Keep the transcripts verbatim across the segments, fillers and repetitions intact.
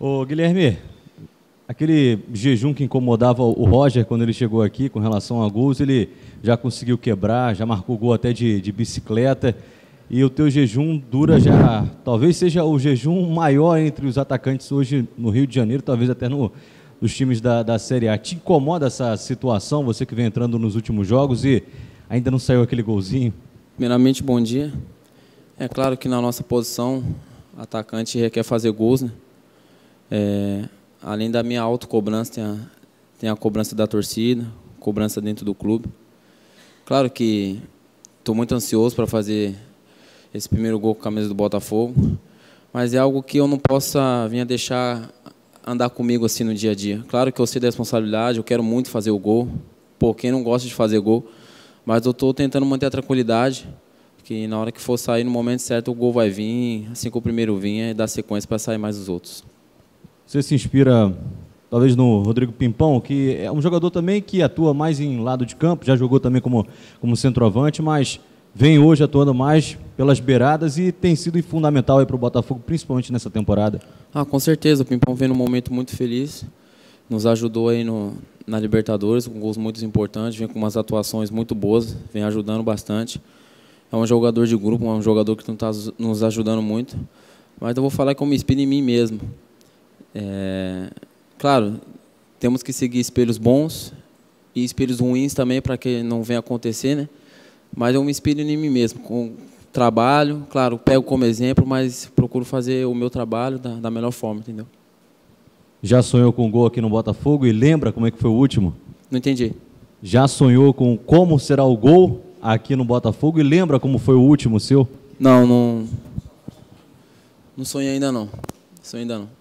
Ô, Guilherme, aquele jejum que incomodava o Roger quando ele chegou aqui com relação a gols, ele já conseguiu quebrar, já marcou gol até de, de bicicleta, e o teu jejum dura já, talvez seja o jejum maior entre os atacantes hoje no Rio de Janeiro, talvez até no, nos times da, da Série A. Te incomoda essa situação, você que vem entrando nos últimos jogos e ainda não saiu aquele golzinho? Primeiramente, bom dia. É claro que na nossa posição, atacante requer fazer gols, né? É, além da minha autocobrança, tem a, tem a cobrança da torcida, cobrança dentro do clube. Claro que estou muito ansioso para fazer esse primeiro gol com a camisa do Botafogo, mas é algo que eu não possa vir a deixar andar comigo assim no dia a dia. Claro que eu sei da responsabilidade, eu quero muito fazer o gol. Pô, quem não gosta de fazer gol? Mas eu estou tentando manter a tranquilidade, que na hora que for sair, no momento certo, o gol vai vir, assim que o primeiro vir, e dar sequência para sair mais os outros. Você se inspira, talvez, no Rodrigo Pimpão, que é um jogador também que atua mais em lado de campo, já jogou também como, como centroavante, mas vem hoje atuando mais pelas beiradas e tem sido fundamental para o Botafogo, principalmente nessa temporada. Ah, com certeza, o Pimpão vem num momento muito feliz, nos ajudou aí no, na Libertadores, com gols muito importantes, vem com umas atuações muito boas, vem ajudando bastante. É um jogador de grupo, é um jogador que está nos ajudando muito, mas eu vou falar que eu me inspiro em mim mesmo. É, claro, temos que seguir espelhos bons e espelhos ruins também para que não venha acontecer, né? Mas eu me inspiro em mim mesmo, com trabalho, claro, pego como exemplo, mas procuro fazer o meu trabalho da, da melhor forma, entendeu? Já sonhou com um gol aqui no Botafogo e lembra como é que foi o último? Não entendi. Já sonhou com como será o gol aqui no Botafogo e lembra como foi o último seu? Não, não, não sonhei ainda não, sonhei ainda não.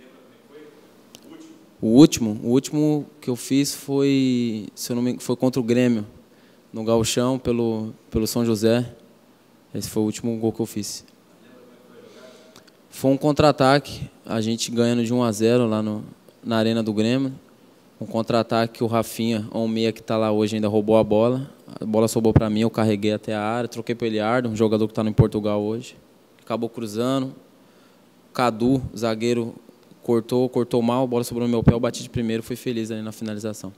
O último, o último que eu fiz foi, se eu não me engano, foi contra o Grêmio, no Gauchão, pelo, pelo São José. Esse foi o último gol que eu fiz. Foi um contra-ataque, a gente ganhando de um a zero lá no, na arena do Grêmio. Um contra-ataque que o Rafinha, um meia que está lá hoje, ainda roubou a bola. A bola sobrou para mim, eu carreguei até a área, troquei para o Eliardo, um jogador que está em Portugal hoje. Acabou cruzando. Cadu, zagueiro, cortou, cortou mal, a bola sobrou no meu pé, eu bati de primeiro, fui feliz ali na finalização.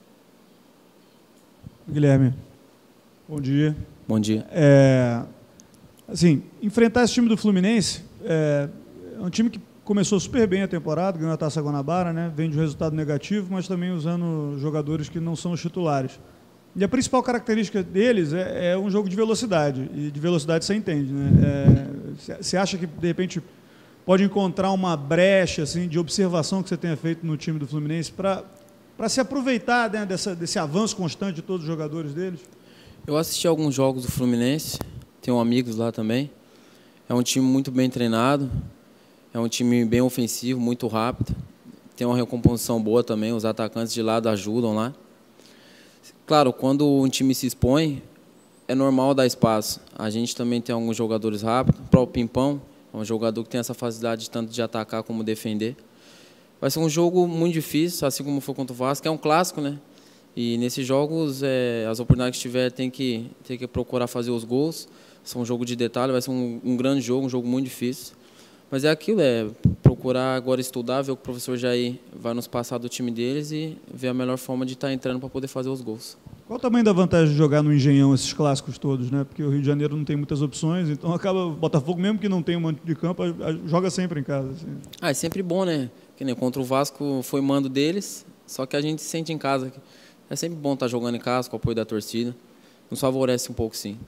Guilherme, bom dia. Bom dia. É, assim, enfrentar esse time do Fluminense é, é um time que começou super bem a temporada, ganhou a Taça Guanabara, né? Vem de um resultado negativo, mas também usando jogadores que não são os titulares. E a principal característica deles é, é um jogo de velocidade, e de velocidade você entende, né? É, você acha que, de repente, pode encontrar uma brecha assim, de observação que você tenha feito no time do Fluminense para para se aproveitar, né, dessa, desse avanço constante de todos os jogadores deles? Eu assisti alguns jogos do Fluminense, tenho amigos lá também. É um time muito bem treinado, é um time bem ofensivo, muito rápido. Tem uma recomposição boa também, os atacantes de lado ajudam lá. Claro, quando um time se expõe, é normal dar espaço. A gente também tem alguns jogadores rápidos, o próprio Pimpão, é um jogador que tem essa facilidade tanto de atacar como defender. Vai ser um jogo muito difícil, assim como foi contra o Vasco, que é um clássico, né? E nesses jogos, é, as oportunidades que tiver, tem que, tem que procurar fazer os gols. São um jogo de detalhe, vai ser um, um grande jogo, um jogo muito difícil. Mas é aquilo, é procurar agora estudar, ver o que o professor Jair vai nos passar do time deles e ver a melhor forma de estar entrando para poder fazer os gols. Qual o tamanho da vantagem de jogar no Engenhão esses clássicos todos, né? Porque o Rio de Janeiro não tem muitas opções, então acaba o Botafogo, mesmo que não tenha um monte de campo, joga sempre em casa. Assim. Ah, é sempre bom, né? Que nem contra o Vasco foi mando deles, só que a gente se sente em casa. É sempre bom estar jogando em casa com o apoio da torcida. Nos favorece um pouco, sim.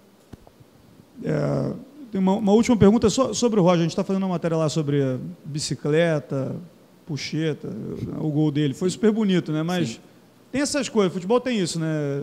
É, tem uma, uma última pergunta so, sobre o Roger. A gente está fazendo uma matéria lá sobre bicicleta, puxeta, o gol dele. Foi super bonito, né? Mas sim, tem essas coisas. Futebol tem isso, né?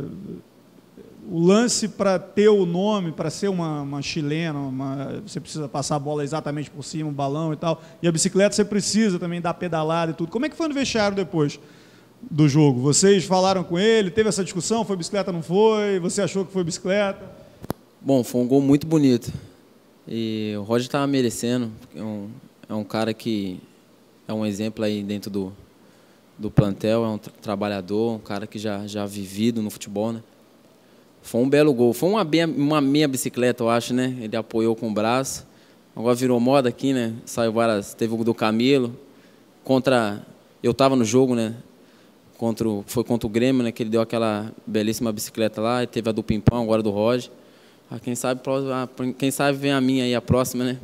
O lance para ter o nome, para ser uma, uma chilena, uma, você precisa passar a bola exatamente por cima, um balão e tal. E a bicicleta você precisa também dar pedalada e tudo. Como é que foi no vestiário depois do jogo? Vocês falaram com ele? Teve essa discussão? Foi bicicleta, não foi? Você achou que foi bicicleta? Bom, foi um gol muito bonito. E o Roger estava merecendo. É um, é um cara que é um exemplo aí dentro do, do plantel. É um tra trabalhador, um cara que já, já vivido no futebol, né? Foi um belo gol. Foi uma, uma meia bicicleta, eu acho, né? Ele apoiou com o braço. Agora virou moda aqui, né? Saiu várias... Teve o do Camilo. contra... Eu estava no jogo, né? Contra o, foi contra o Grêmio, né? Que ele deu aquela belíssima bicicleta lá, e teve a do Pimpão, agora do Roger. Ah, quem sabe, quem sabe vem a minha aí, a próxima, né?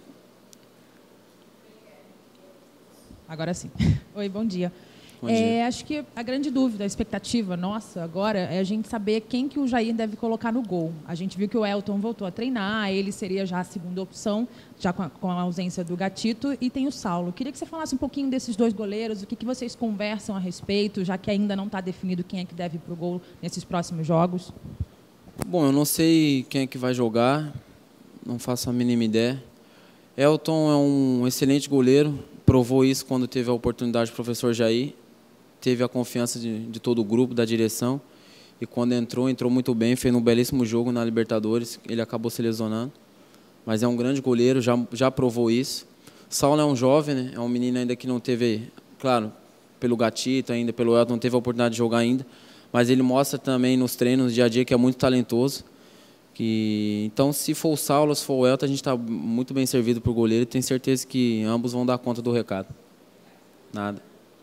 Agora sim. Oi, bom dia. Bom é, dia. Acho que a grande dúvida, a expectativa nossa agora é a gente saber quem que o Jair deve colocar no gol. A gente viu que o Elton voltou a treinar, ele seria já a segunda opção, já com a, com a ausência do Gatito, e tem o Saulo. Queria que você falasse um pouquinho desses dois goleiros, o que, que vocês conversam a respeito, já que ainda não está definido quem é que deve ir para o gol nesses próximos jogos. Bom, eu não sei quem é que vai jogar, não faço a mínima ideia. Elton é um excelente goleiro, provou isso quando teve a oportunidade do professor Jair, teve a confiança de, de todo o grupo, da direção, e quando entrou, entrou muito bem, fez um belíssimo jogo na Libertadores, ele acabou se lesionando, mas é um grande goleiro, já, já provou isso. Saulo é um jovem, né? É um menino ainda que não teve, claro, pelo Gatito ainda, pelo Elton, não teve a oportunidade de jogar ainda, mas ele mostra também nos treinos, no dia a dia, que é muito talentoso. Que, então, se for o Saulo, se for o Elton, a gente está muito bem servido para o goleiro e tenho certeza que ambos vão dar conta do recado. Nada.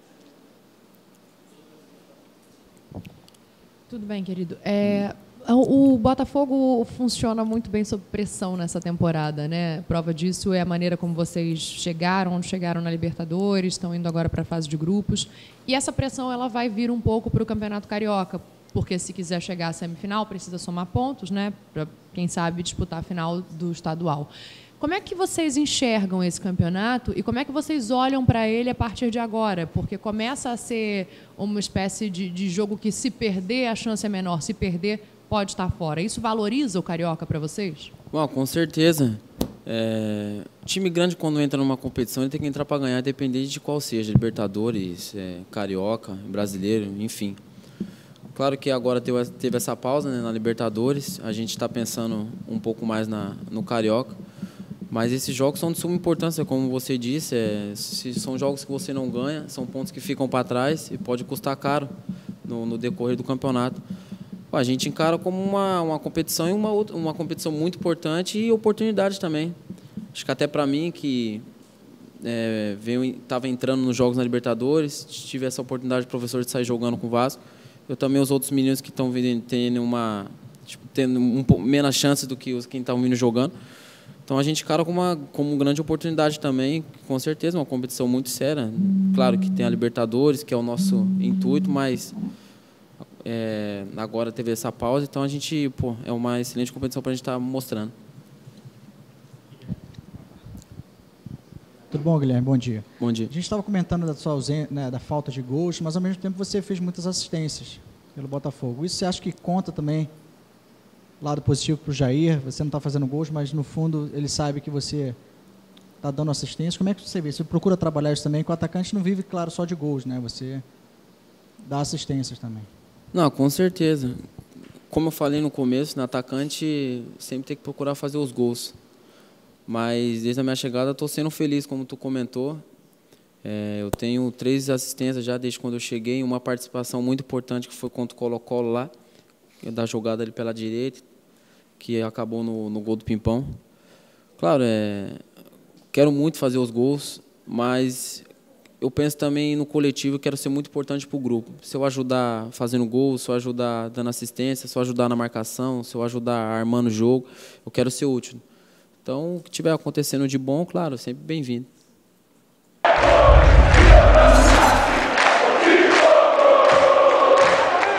Tudo bem, querido. É, o Botafogo funciona muito bem sob pressão nessa temporada, né? Prova disso é a maneira como vocês chegaram, onde chegaram na Libertadores, estão indo agora para a fase de grupos. E essa pressão ela vai vir um pouco para o Campeonato Carioca, porque se quiser chegar à semifinal, precisa somar pontos, né? Para, quem sabe, disputar a final do estadual. Como é que vocês enxergam esse campeonato e como é que vocês olham para ele a partir de agora? Porque começa a ser uma espécie de, de jogo que, se perder, a chance é menor. Se perder, pode estar fora. Isso valoriza o Carioca para vocês? Bom, com certeza. É, time grande, quando entra numa competição, ele tem que entrar para ganhar, independente de qual seja. Libertadores, é, Carioca, Brasileiro, enfim. Claro que agora teve, teve essa pausa, né, na Libertadores. A gente está pensando um pouco mais na, no Carioca. Mas esses jogos são de suma importância, como você disse. É, se são jogos que você não ganha, são pontos que ficam para trás e pode custar caro no, no decorrer do campeonato. A gente encara como uma, uma competição e uma, outra, uma competição muito importante e oportunidade também. Acho que até para mim, que estava é, entrando nos jogos na Libertadores, tive essa oportunidade de professor de sair jogando com o Vasco. Eu também, os outros meninos que estão tendo uma tipo, tendo um, menos chance do que os quem estão vindo jogando. Então a gente encara como uma, como uma grande oportunidade também, com certeza, uma competição muito séria. Claro que tem a Libertadores, que é o nosso intuito, mas é, agora teve essa pausa, então a gente, pô, é uma excelente competição para a gente estar mostrando. Tudo bom, Guilherme? Bom dia. Bom dia. A gente estava comentando da sua ausência, né, da falta de gols, mas ao mesmo tempo você fez muitas assistências pelo Botafogo. Isso você acha que conta também, lado positivo para o Jair? Você não está fazendo gols, mas no fundo ele sabe que você está dando assistência. Como é que você vê? Você procura trabalhar isso também? Que o atacante não vive, claro, só de gols, né? Você dá assistências também. Não, com certeza. Como eu falei no começo, no atacante sempre tem que procurar fazer os gols. Mas desde a minha chegada estou sendo feliz, como tu comentou. É, eu tenho três assistências já desde quando eu cheguei, uma participação muito importante que foi contra o Colo-Colo lá, da jogada ali pela direita, que acabou no, no gol do Pimpão. Claro, é, quero muito fazer os gols, mas eu penso também no coletivo, eu quero ser muito importante para o grupo. Se eu ajudar fazendo gol, se eu ajudar dando assistência, se eu ajudar na marcação, se eu ajudar armando o jogo, eu quero ser útil. Então, o que estiver acontecendo de bom, claro, sempre bem-vindo.